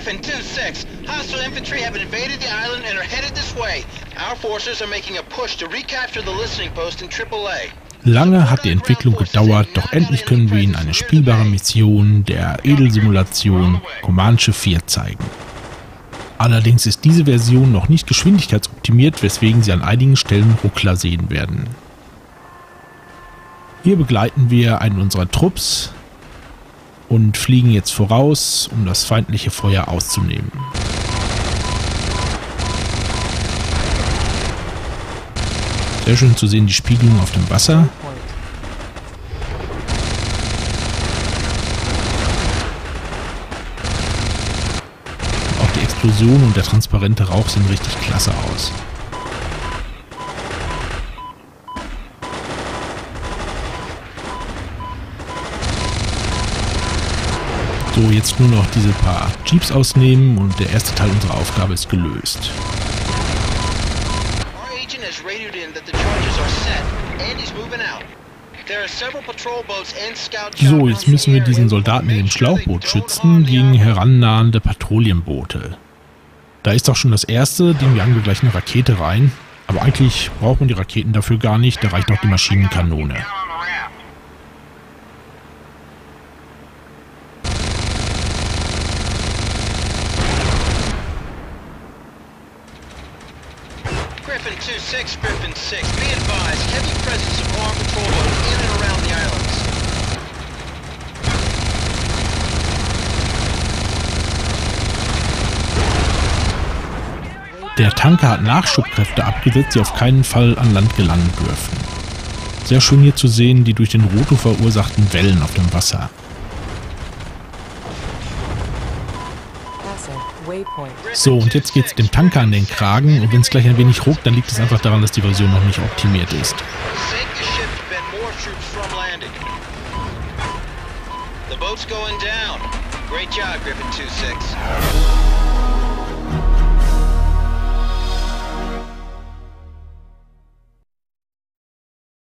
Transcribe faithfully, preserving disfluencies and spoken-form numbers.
Griffin two six, hostile infantry have invaded the island and are headed this way. Our forces are making a push to recapture the listening post in triple A. Lange hat die Entwicklung gedauert, doch endlich können wir Ihnen eine spielbare Mission der Edelsimulation Command Shift vier zeigen. Allerdings ist diese Version noch nicht geschwindigkeitsoptimiert, weswegen Sie an einigen Stellen Ruckler sehen werden. Hier begleiten wir einen unserer Trupps und fliegen jetzt voraus, um das feindliche Feuer auszunehmen. Sehr schön zu sehen die Spiegelung auf dem Wasser. Auch die Explosion und der transparente Rauch sehen richtig klasse aus. So, jetzt nur noch diese paar Jeeps ausnehmen und der erste Teil unserer Aufgabe ist gelöst. So, jetzt müssen wir diesen Soldaten in dem Schlauchboot schützen gegen herannahende Patrouillenboote. Da ist auch schon das erste, dem jagen wir gleich eine Rakete rein. Aber eigentlich braucht man die Raketen dafür gar nicht, da reicht auch die Maschinenkanone. Griffin two six, Griffin six, be advised, heavy presence of armed patrol boats in and around the islands. Der Tanker hat Nachschubkräfte abgesetzt, die auf keinen Fall an Land gelangen dürfen. Sehr schön hier zu sehen, die durch den Roto verursachten Wellen auf dem Wasser. So, und jetzt geht es dem Tanker an den Kragen und wenn es gleich ein wenig ruckt, dann liegt es einfach daran, dass die Version noch nicht optimiert ist. The boat's going down. Great job, Griffin two six.